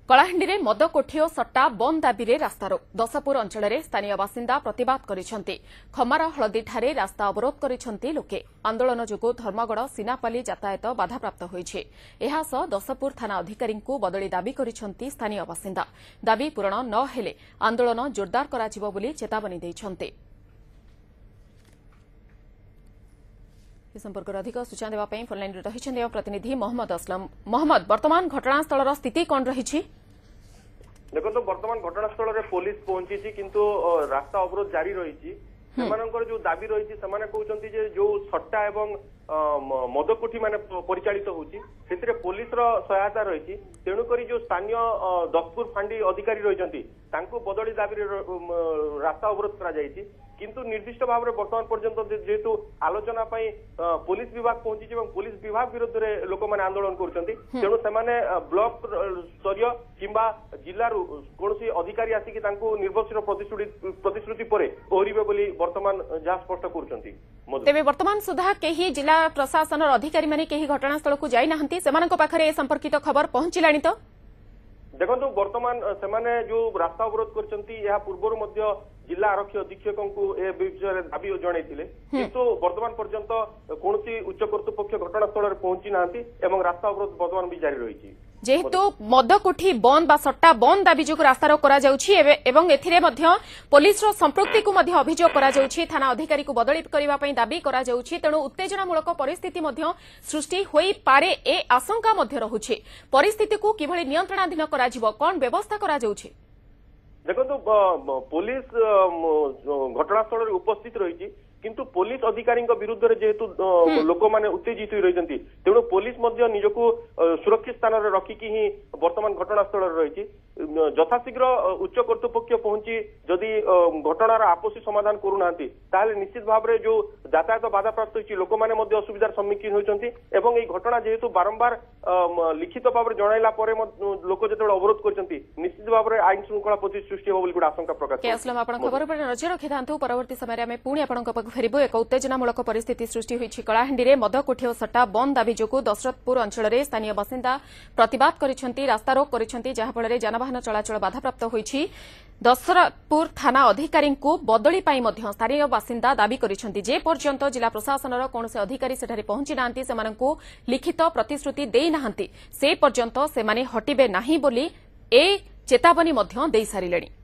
कलाहांडी में मद कोठी और सट्टा बंद दाबी रास्तारोक दशपुर अंचल में स्थानीय बासिंदा प्रतिबाद करिसेंति। खमार हलदीठारे रास्ता अवरोध करिसेंति लोके। आंदोलन जोगु धर्मगढ़ सीनापाली यातायात बाधाप्राप्त होइछे। एहा सह दशपुर थाना अधिकारी बदली दाबी करिसेंति स्थानीय बासिंदा। दाबी पूरण न हेले आंदोलन जोरदार कराजिबो बोली चेतावनी दैछन्ते। संपर्क अधिक सूचना देवाई फोनलाइन रही प्रतिनिधि मोहम्मद असलम। मोहम्मद, वर्तमान घटनास्थल स्थिति कौन रही? देखो तो वर्तमान घटनास्थल में पुलिस पहुंची किंतु रास्ता अवरोध जारी रही। जो दाबी रही कहते जो सट्टा एवं मदकोठी मान परिचालित होती पुलिस सहायता रही। तेणुक जो स्थानीय दशपुर फांडी अधिकारी रही बदली दाबी रास्ता अवरोध कर किंतु निर्दिष्ट भाव में वर्तमान पर्यंत जेहेतु आलोचना पुलिस विभाग पहुंची पुलिस विभाग विरुद्ध में लोक मैंने आंदोलन करेणु से ब्लॉक स्तरीय किंबा जिलार कौन अधिकारी आसिक निर्भरशील प्रतिश्रुति पर ओहरिबे बोली वर्तमान जहाँ स्पष्ट कर। वर्तमान सुधा कहीं जिला प्रशासन अधिकारी माने कहीं घटनास्थल को जाई नाहंती सेमानक पाखरे ए संपर्कित खबर पहुंचिलानी तो देखो वर्तमान से जो रास्ता अवरोध कर पूर्व जिला आरक्षी अधीक्षक विषय दाबी जन किंतु वर्तमान पर्यंत कौन उच्च कर्तृपक्ष घटनास्थल में पहुंची ना रास्ता अवरोध वर्तमान भी जारी रही। जेहेतु मद कोठी बंद बा सट्टा बंद दाबी जो रास्तारोक पुलिस संपृक्ति को अभियोग थाना अधिकारी को बदली करने दाबी तेणु उत्तेजनामूलक परिस्थिति सृष्टि होई पारे ए आशंका रहुछि। परिस्थिति को किभली नियंत्रणाधीन कौन व्यवस्था करा जाउछि? देखो तो पुलिस घटनास्थल में उपस्थित रही किंतु पुलिस अधिकारी विरुद्ध जेहेतु लोक मैंने उत्तेजित रही तेणु पुलिस निजक सुरक्षित स्थान में रखिकी ही वर्तमान घटनास्थल रही। यथाशीघ्र उच्च कर्तृपक्ष पहुंची जदि घटनार आपसी समाधान करूना निश्चित भाव में जो यातायात बाधाप्राप्त होती लोक मैंने असुविधार सम्मुखीन होती घटना जेहेतु बारंबार लिखित भाव में जनइला लोक जो अवरोध कर निश्चित भाव में आईन श्रृंखला प्रति सृष्टि हो गोटे आशंका प्रकाश। खबर पर नजर रखि था परवर्ती समय में पुणी आपंक फेरबू। एक उत्तेजनामूलक परिस्थिति सृष्टि होइछि कलाहांडी में मद कोठी और सट्टा बंद दाबी जोगु दशरथपुर अंचल में स्थानीय बासिंदा प्रतिबाद करिसेंति रास्तारोक करिसेंति जहाँफल जानवाहन चलाचल बाधाप्राप्त होइछि। दशरथपुर थाना अधिकारी बदली स्थानीय बासिंदा दाबी करिसेंति जे पर्यंत जिला प्रशासन कौन से अधिकारी सेठारे पहुंची नांती सेमानंकु लिखित प्रतिश्रुति देई नांती से पर्यंत सेमाने हटिबे नाही बोली ए चेतावनी मध्य देई सारिलेनी।